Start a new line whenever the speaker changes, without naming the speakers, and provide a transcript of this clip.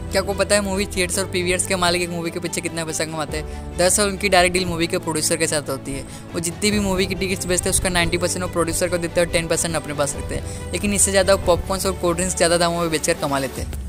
क्या आपको पता है मूवी थिएटर्स और पीवीआर्स के मालिक एक मूवी के पीछे कितना पैसा कमाते हैं? दरअसल उनकी डायरेक्ट डील मूवी के प्रोड्यूसर के साथ होती है। वो जितनी भी मूवी की टिकट्स बेचते हैं उसका 90% वो प्रोड्यूसर को देते हैं और 10% अपने पास रखते हैं। लेकिन इससे ज़्यादा वो पॉपकॉर्न्स और कोल्ड ड्रिंक्स ज़्यादा दामों में बेचकर कमा लेते हैं।